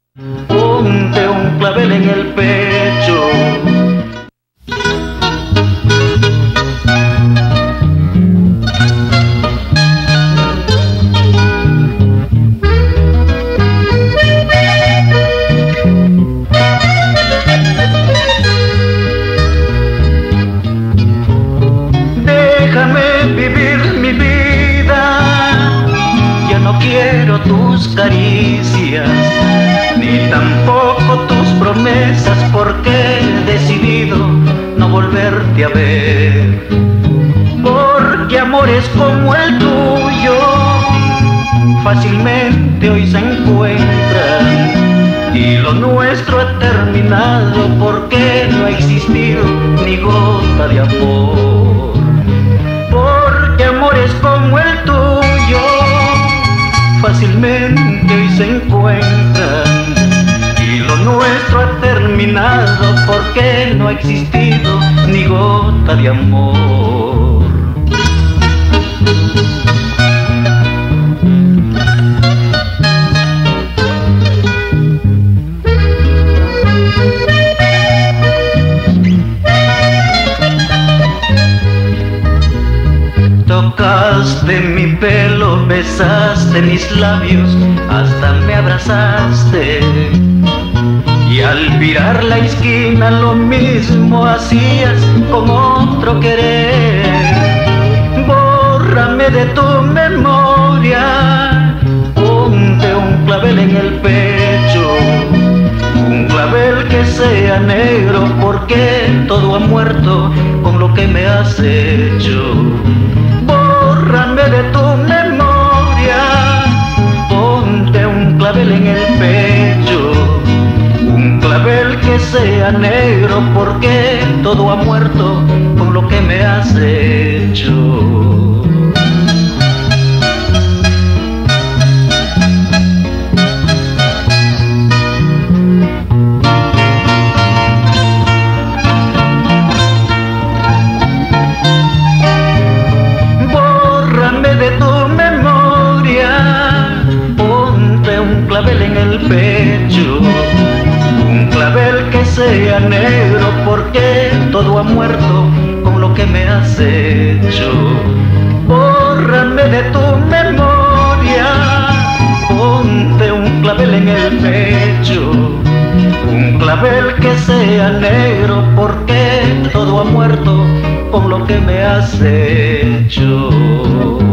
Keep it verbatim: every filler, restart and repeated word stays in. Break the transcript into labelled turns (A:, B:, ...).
A: Ponte un clavel en el pecho. Déjame vivir mi vida, ya no quiero tus caricias, ni tampoco tus promesas, porque he decidido no volverte a ver. Porque amores como el tuyo fácilmente hoy se encuentran, y lo nuestro ha terminado porque no ha existido ni gota de amor. Porque amores como el tuyo fácilmente hoy se encuentran, y lo nuestro ha terminado porque no ha existido ni gota de amor. Tocaste mi pelo, besaste mis labios, hasta me abrazaste, y al virar la esquina lo mismo hacías con otro querer. Bórrame de tu memoria, ponte un clavel en el pecho, un clavel que sea negro, porque todo ha muerto con lo que me has hecho. Bórrame de tu memoria, ponte un clavel en el pecho, un clavel que sea negro, porque todo ha muerto con lo que me has hecho. De tu memoria, ponte un clavel en el pecho, un clavel que sea negro, porque todo ha muerto con lo que me has hecho. Bórrame de tu memoria, ponte un clavel en el pecho, un clavel que sea negro, porque todo ha muerto con lo que me has hecho.